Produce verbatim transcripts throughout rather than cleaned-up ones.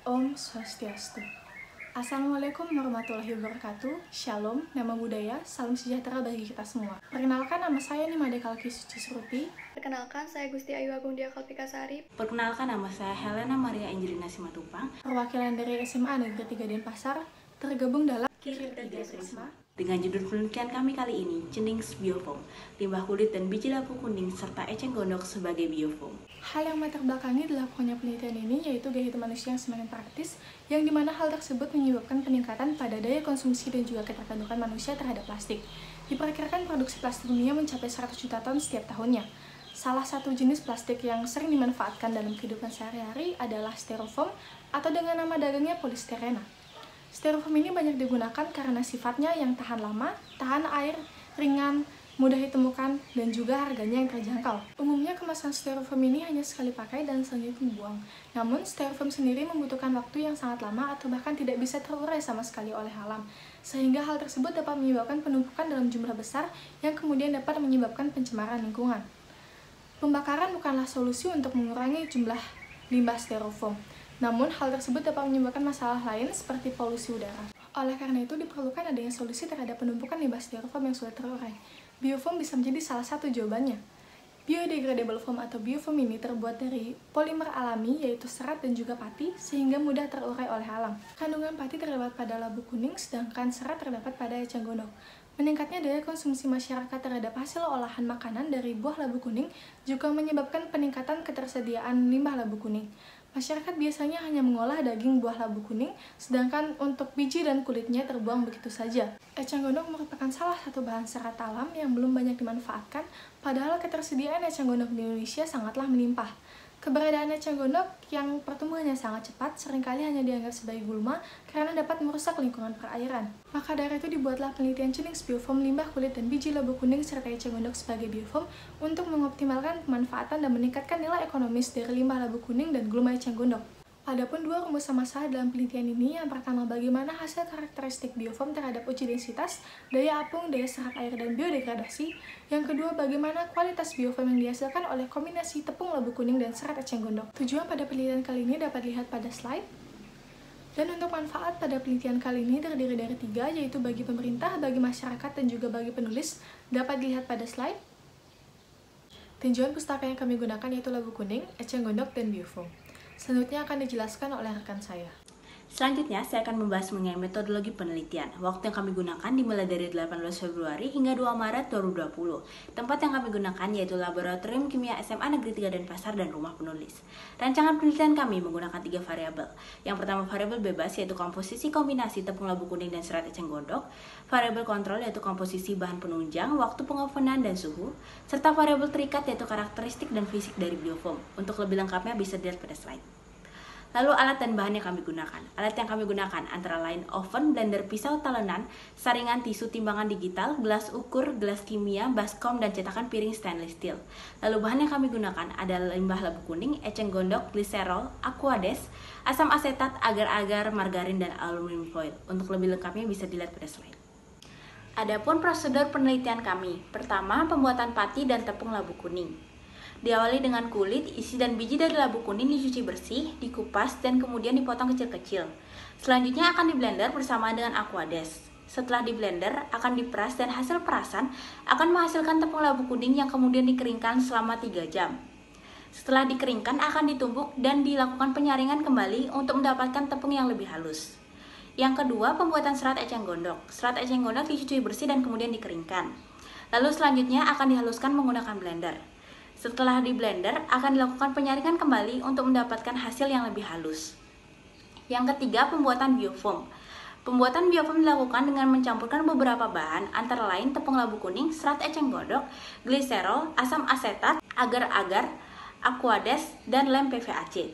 Om Swastiastu. Assalamualaikum warahmatullahi wabarakatuh. Shalom, nama budaya, salam sejahtera bagi kita semua. Perkenalkan, nama saya Nima Dekalki Suci Suruti. Perkenalkan, saya Gusti Ayu Agung Dia Kalpikasari. Perkenalkan, nama saya Helena Maria Angelina Simatupang. Perwakilan dari S M A Negeri tiga Denpasar, tergabung dalam Kirta Trisma. Dengan judul penelitian kami kali ini, Cenings Biofoam, limbah kulit dan biji labu kuning, serta eceng gondok sebagai biofoam. Hal yang melatar belakangi dilakukannya penelitian ini yaitu gaya hidup manusia yang semakin praktis, yang dimana hal tersebut menyebabkan peningkatan pada daya konsumsi dan juga ketergantungan manusia terhadap plastik. Diperkirakan produksi plastik dunia mencapai seratus juta ton setiap tahunnya. Salah satu jenis plastik yang sering dimanfaatkan dalam kehidupan sehari-hari adalah styrofoam atau dengan nama dagangnya polistirena. Styrofoam ini banyak digunakan karena sifatnya yang tahan lama, tahan air, ringan, mudah ditemukan, dan juga harganya yang terjangkau. Umumnya kemasan styrofoam ini hanya sekali pakai dan selanjutnya dibuang. Namun, styrofoam sendiri membutuhkan waktu yang sangat lama atau bahkan tidak bisa terurai sama sekali oleh alam. Sehingga hal tersebut dapat menyebabkan penumpukan dalam jumlah besar yang kemudian dapat menyebabkan pencemaran lingkungan. Pembakaran bukanlah solusi untuk mengurangi jumlah limbah styrofoam. Namun, hal tersebut dapat menyebabkan masalah lain seperti polusi udara. Oleh karena itu, diperlukan adanya solusi terhadap penumpukan limbah styrofoam yang sudah terurai. Biofoam bisa menjadi salah satu jawabannya. Biodegradable foam atau biofoam ini terbuat dari polimer alami, yaitu serat dan juga pati, sehingga mudah terurai oleh alam. Kandungan pati terdapat pada labu kuning, sedangkan serat terdapat pada eceng gondok. Meningkatnya daya konsumsi masyarakat terhadap hasil olahan makanan dari buah labu kuning juga menyebabkan peningkatan ketersediaan limbah labu kuning. Masyarakat biasanya hanya mengolah daging buah labu kuning, sedangkan untuk biji dan kulitnya terbuang begitu saja. Eceng gondok merupakan salah satu bahan serat alam yang belum banyak dimanfaatkan, padahal ketersediaan eceng gondok di Indonesia sangatlah melimpah. Keberadaan eceng gondok yang pertumbuhannya sangat cepat seringkali hanya dianggap sebagai gulma karena dapat merusak lingkungan perairan. Maka dari itu dibuatlah penelitian Cenings Biofoam limbah kulit dan biji labu kuning serta eceng gondok sebagai biofoam untuk mengoptimalkan pemanfaatan dan meningkatkan nilai ekonomis dari limbah labu kuning dan gulma eceng gondok. Adapun dua rumusan masalah dalam penelitian ini, yang pertama bagaimana hasil karakteristik biofoam terhadap uji densitas, daya apung, daya serap air, dan biodegradasi. Yang kedua bagaimana kualitas biofoam yang dihasilkan oleh kombinasi tepung labu kuning dan serat eceng gondok. Tujuan pada penelitian kali ini dapat dilihat pada slide. Dan untuk manfaat pada penelitian kali ini terdiri dari tiga, yaitu bagi pemerintah, bagi masyarakat, dan juga bagi penulis, dapat dilihat pada slide. Tinjauan pustaka yang kami gunakan yaitu labu kuning, eceng gondok, dan biofoam. Selanjutnya akan dijelaskan oleh rekan saya. Selanjutnya, saya akan membahas mengenai metodologi penelitian. Waktu yang kami gunakan dimulai dari delapan belas Februari hingga dua Maret dua ribu dua puluh. Tempat yang kami gunakan yaitu Laboratorium Kimia S M A Negeri tiga Denpasar dan Rumah Penulis. Rancangan penelitian kami menggunakan tiga variabel. Yang pertama variabel bebas yaitu komposisi kombinasi tepung labu kuning dan serat eceng gondok. Variabel kontrol yaitu komposisi bahan penunjang, waktu pengovenan, dan suhu. Serta variabel terikat yaitu karakteristik dan fisik dari biofoam. Untuk lebih lengkapnya bisa dilihat pada slide. Lalu alat dan bahan yang kami gunakan. Alat yang kami gunakan antara lain oven, blender pisau talenan, saringan tisu timbangan digital, gelas ukur, gelas kimia, baskom, dan cetakan piring stainless steel. Lalu bahan yang kami gunakan adalah limbah labu kuning, eceng gondok, gliserol, aquades, asam asetat, agar-agar, margarin, dan aluminium foil. Untuk lebih lengkapnya bisa dilihat pada slide. Adapun prosedur penelitian kami. Pertama, pembuatan pati dan tepung labu kuning. Diawali dengan kulit, isi dan biji dari labu kuning dicuci bersih, dikupas, dan kemudian dipotong kecil-kecil. Selanjutnya akan diblender bersama dengan aquades. Setelah diblender, akan diperas dan hasil perasan akan menghasilkan tepung labu kuning yang kemudian dikeringkan selama tiga jam. Setelah dikeringkan akan ditumbuk dan dilakukan penyaringan kembali untuk mendapatkan tepung yang lebih halus. Yang kedua, pembuatan serat eceng gondok. Serat eceng gondok dicuci bersih dan kemudian dikeringkan. Lalu selanjutnya akan dihaluskan menggunakan blender. Setelah di blender, akan dilakukan penyaringan kembali untuk mendapatkan hasil yang lebih halus. Yang ketiga, pembuatan biofoam. Pembuatan biofoam dilakukan dengan mencampurkan beberapa bahan, antara lain tepung labu kuning, serat eceng gondok, gliserol, asam asetat, agar-agar, aquades, dan lem P V A C.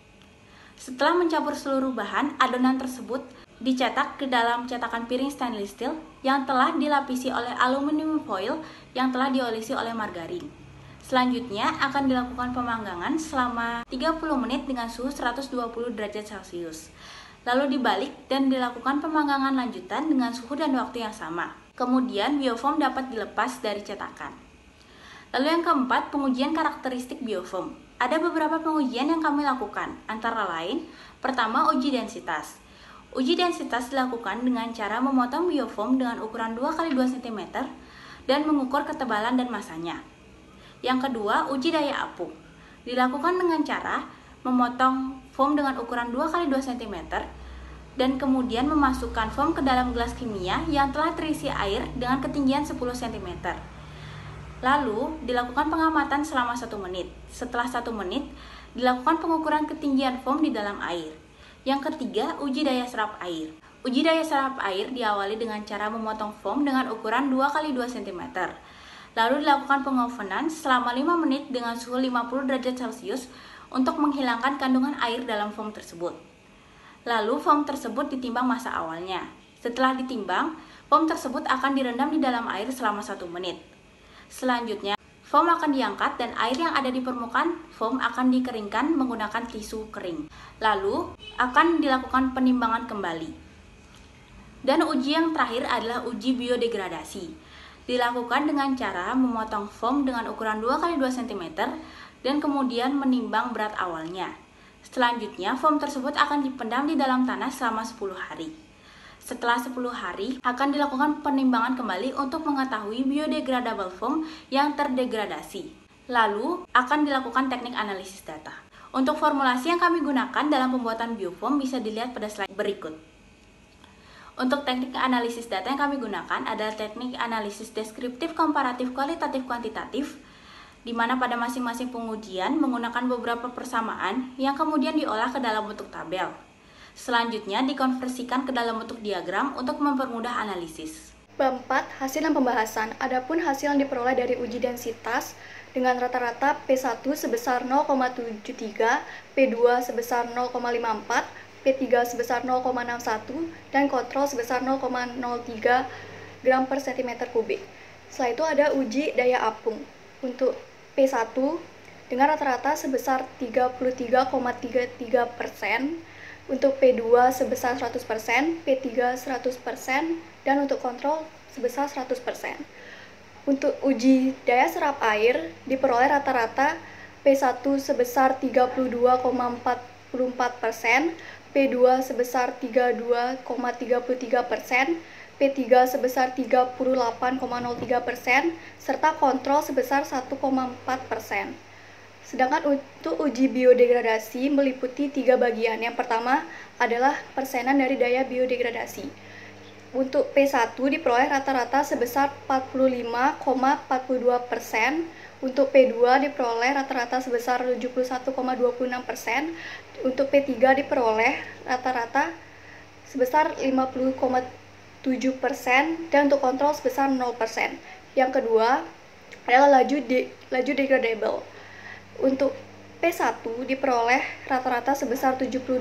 Setelah mencampur seluruh bahan, adonan tersebut dicetak ke dalam cetakan piring stainless steel yang telah dilapisi oleh aluminium foil yang telah diolesi oleh margarin. Selanjutnya akan dilakukan pemanggangan selama tiga puluh menit dengan suhu seratus dua puluh derajat Celcius. Lalu dibalik dan dilakukan pemanggangan lanjutan dengan suhu dan waktu yang sama. Kemudian biofoam dapat dilepas dari cetakan. Lalu yang keempat, pengujian karakteristik biofoam. ada beberapa pengujian yang kami lakukan, antara lain, pertama uji densitas. Uji densitas dilakukan dengan cara memotong biofoam dengan ukuran dua kali dua sentimeter dan mengukur ketebalan dan masanya. Yang kedua, uji daya apung. Dilakukan dengan cara memotong foam dengan ukuran dua kali dua sentimeter dan kemudian memasukkan foam ke dalam gelas kimia yang telah terisi air dengan ketinggian sepuluh sentimeter. Lalu, dilakukan pengamatan selama satu menit. Setelah satu menit, dilakukan pengukuran ketinggian foam di dalam air. Yang ketiga, uji daya serap air. Uji daya serap air diawali dengan cara memotong foam dengan ukuran dua kali dua sentimeter. Lalu dilakukan pengovenan selama lima menit dengan suhu lima puluh derajat Celcius untuk menghilangkan kandungan air dalam foam tersebut. Lalu, foam tersebut ditimbang massa awalnya. Setelah ditimbang, foam tersebut akan direndam di dalam air selama satu menit. Selanjutnya, foam akan diangkat dan air yang ada di permukaan foam akan dikeringkan menggunakan tisu kering. Lalu, akan dilakukan penimbangan kembali. Dan uji yang terakhir adalah uji biodegradasi. Dilakukan dengan cara memotong foam dengan ukuran dua kali dua sentimeter dan kemudian menimbang berat awalnya. Selanjutnya, foam tersebut akan dipendam di dalam tanah selama sepuluh hari. Setelah sepuluh hari, akan dilakukan penimbangan kembali untuk mengetahui biodegradable foam yang terdegradasi. Lalu, akan dilakukan teknik analisis data. Untuk formulasi yang kami gunakan dalam pembuatan biofoam bisa dilihat pada slide berikut. Untuk teknik analisis data yang kami gunakan adalah teknik analisis deskriptif, komparatif, kualitatif, kuantitatif, di mana pada masing-masing pengujian menggunakan beberapa persamaan yang kemudian diolah ke dalam bentuk tabel. Selanjutnya dikonversikan ke dalam bentuk diagram untuk mempermudah analisis. Bab empat, hasil dan pembahasan. Adapun hasil yang diperoleh dari uji densitas dengan rata-rata P satu sebesar nol koma tujuh tiga, P dua sebesar nol koma lima empat, P tiga sebesar nol koma enam satu, dan kontrol sebesar nol koma nol tiga gram per centimeter kubik. Setelah itu ada uji daya apung. Untuk P satu dengan rata-rata sebesar tiga puluh tiga koma tiga tiga persen, untuk P dua sebesar seratus persen, P tiga seratus persen, dan untuk kontrol sebesar seratus persen. Untuk uji daya serap air diperoleh rata-rata P satu sebesar tiga puluh dua koma empat empat persen, P dua sebesar tiga puluh dua koma tiga tiga persen, P tiga sebesar tiga puluh delapan koma nol tiga persen, serta kontrol sebesar satu koma empat persen. Sedangkan untuk uji biodegradasi meliputi tiga bagian. Yang pertama adalah persenan dari daya biodegradasi. Untuk P satu diperoleh rata-rata sebesar empat puluh lima koma empat dua persen, untuk P dua diperoleh rata-rata sebesar tujuh puluh satu koma dua enam persen, untuk P tiga diperoleh rata-rata sebesar lima puluh koma tujuh persen, dan untuk kontrol sebesar nol persen. Yang kedua adalah laju de laju degradable. Untuk P satu diperoleh rata-rata sebesar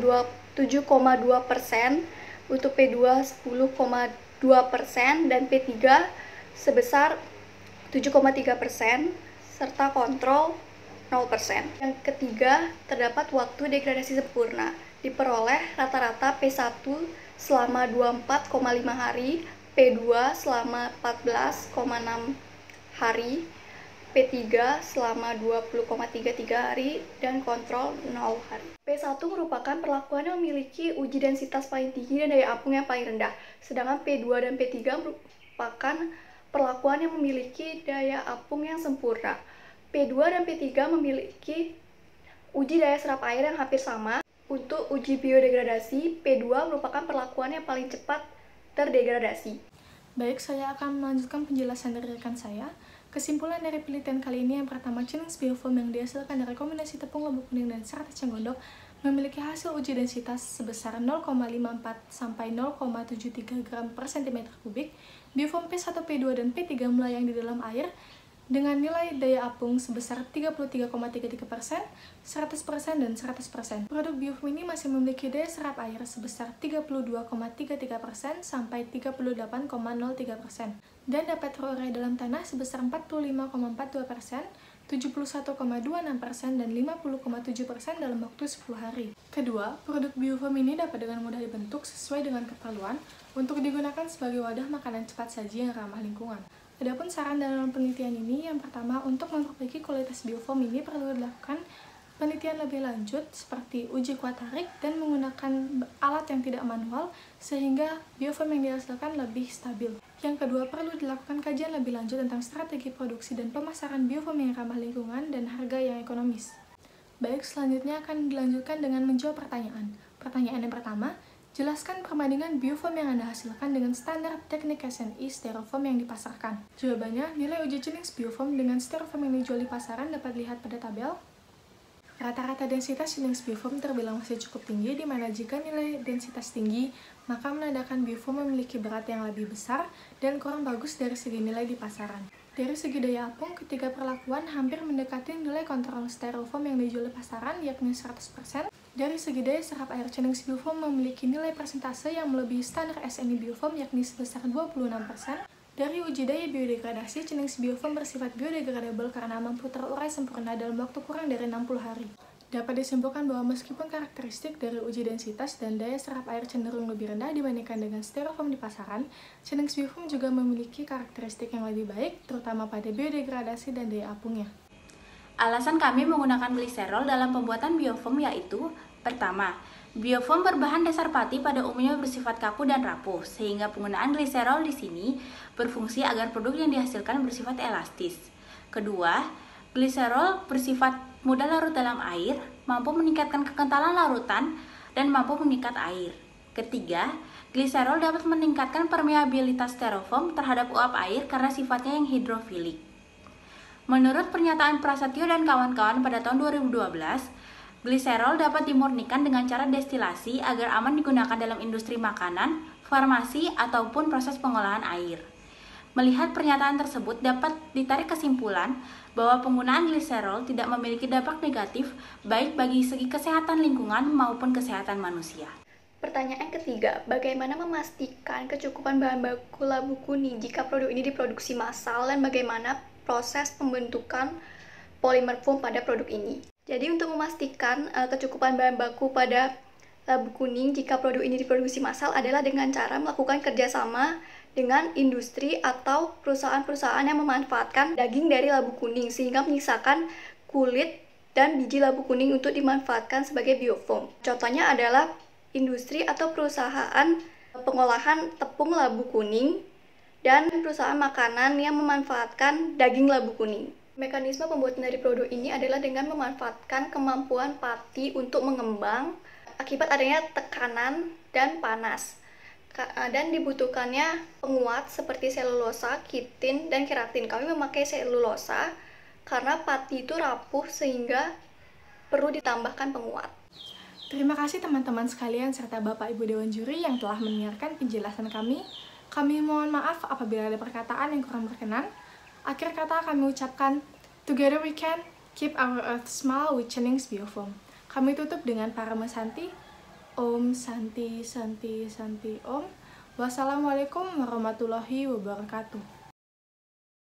tujuh koma dua persen, untuk P dua sepuluh koma dua persen, dan P tiga sebesar tujuh koma tiga persen, serta kontrol nol persen. Yang ketiga, terdapat waktu degradasi sempurna. Diperoleh rata-rata P satu selama dua puluh empat koma lima hari, P dua selama empat belas koma enam hari, P tiga selama dua puluh koma tiga tiga hari, dan kontrol nol hari. P satu merupakan perlakuan yang memiliki uji densitas paling tinggi dan daya apung yang paling rendah. Sedangkan P dua dan P tiga merupakan perlakuan yang memiliki daya apung yang sempurna. P dua dan P tiga memiliki uji daya serap air yang hampir sama. Untuk uji biodegradasi, P dua merupakan perlakuan yang paling cepat terdegradasi. Baik, saya akan melanjutkan penjelasan dari rekan saya. Kesimpulan dari penelitian kali ini yang pertama, Chillings biofoam yang dihasilkan dari kombinasi tepung lembut kuning dan serat eceng gondok memiliki hasil uji densitas sebesar nol koma lima empat sampai nol koma tujuh tiga gram per centimeter kubik. Biofoam P satu, P dua, dan P tiga melayang di dalam air dengan nilai daya apung sebesar tiga puluh tiga koma tiga tiga persen, seratus persen, dan seratus persen. Produk biofoam ini masih memiliki daya serap air sebesar tiga puluh dua koma tiga tiga persen sampai tiga puluh delapan koma nol tiga persen dan dapat terurai dalam tanah sebesar empat puluh lima koma empat dua persen, tujuh puluh satu koma dua enam persen, dan lima puluh koma tujuh persen dalam waktu sepuluh hari. Kedua, produk biofoam ini dapat dengan mudah dibentuk sesuai dengan keperluan untuk digunakan sebagai wadah makanan cepat saji yang ramah lingkungan. Adapun saran dalam penelitian ini, yang pertama, untuk memperbaiki kualitas biofoam ini perlu dilakukan penelitian lebih lanjut seperti uji kuat tarik dan menggunakan alat yang tidak manual sehingga biofoam yang dihasilkan lebih stabil. Yang kedua, perlu dilakukan kajian lebih lanjut tentang strategi produksi dan pemasaran biofoam yang ramah lingkungan dan harga yang ekonomis. Baik, selanjutnya akan dilanjutkan dengan menjawab pertanyaan. Pertanyaan yang pertama, jelaskan perbandingan biofoam yang Anda hasilkan dengan standar teknik S N I styrofoam yang dipasarkan. Jawabannya, nilai uji Jennings biofoam dengan styrofoam yang dijual di pasaran dapat dilihat pada tabel. Rata-rata densitas Jennings biofoam terbilang masih cukup tinggi, di mana jika nilai densitas tinggi, maka menandakan biofoam memiliki berat yang lebih besar dan kurang bagus dari segi nilai di pasaran. Dari segi daya apung, ketiga perlakuan hampir mendekati nilai kontrol styrofoam yang dijual di pasaran, yakni seratus persen. Dari segi daya serap air, Jennings biofoam memiliki nilai persentase yang melebihi standar S N I biofoam, yakni sebesar dua puluh enam persen. Dari uji daya biodegradasi, Jennings biofoam bersifat biodegradable karena mampu terurai sempurna dalam waktu kurang dari enam puluh hari. Dapat disimpulkan bahwa meskipun karakteristik dari uji densitas dan daya serap air cenderung lebih rendah dibandingkan dengan styrofoam di pasaran, Jennings biofoam juga memiliki karakteristik yang lebih baik, terutama pada biodegradasi dan daya apungnya. Alasan kami menggunakan gliserol dalam pembuatan biofoam yaitu: pertama, biofoam berbahan dasar pati pada umumnya bersifat kaku dan rapuh, sehingga penggunaan gliserol di sini berfungsi agar produk yang dihasilkan bersifat elastis. Kedua, gliserol bersifat mudah larut dalam air, mampu meningkatkan kekentalan larutan, dan mampu mengikat air. Ketiga, gliserol dapat meningkatkan permeabilitas styrofoam terhadap uap air karena sifatnya yang hidrofilik. Menurut pernyataan Prasetyo dan kawan-kawan pada tahun dua ribu dua belas, gliserol dapat dimurnikan dengan cara destilasi agar aman digunakan dalam industri makanan, farmasi, ataupun proses pengolahan air. Melihat pernyataan tersebut dapat ditarik kesimpulan bahwa penggunaan gliserol tidak memiliki dampak negatif baik bagi segi kesehatan lingkungan maupun kesehatan manusia. Pertanyaan ketiga, bagaimana memastikan kecukupan bahan baku labu kuning jika produk ini diproduksi massal dan bagaimana proses pembentukan polimer foam pada produk ini? Jadi untuk memastikan uh, kecukupan bahan baku pada labu kuning jika produk ini diproduksi massal adalah dengan cara melakukan kerjasama dengan industri atau perusahaan-perusahaan yang memanfaatkan daging dari labu kuning sehingga menyisakan kulit dan biji labu kuning untuk dimanfaatkan sebagai biofoam. Contohnya adalah industri atau perusahaan pengolahan tepung labu kuning dan perusahaan makanan yang memanfaatkan daging labu kuning. Mekanisme pembuatan dari produk ini adalah dengan memanfaatkan kemampuan pati untuk mengembang akibat adanya tekanan dan panas. Dan dibutuhkannya penguat seperti selulosa, kitin, dan keratin. Kami memakai selulosa karena pati itu rapuh sehingga perlu ditambahkan penguat. Terima kasih teman-teman sekalian serta Bapak Ibu Dewan Juri yang telah mendengarkan penjelasan kami. Kami mohon maaf apabila ada perkataan yang kurang berkenan. Akhir kata kami ucapkan, together we can keep our earth smile with Jennings biofoam. Kami tutup dengan Parama Santi. Om Santi Santi Santi Om. Wassalamualaikum warahmatullahi wabarakatuh.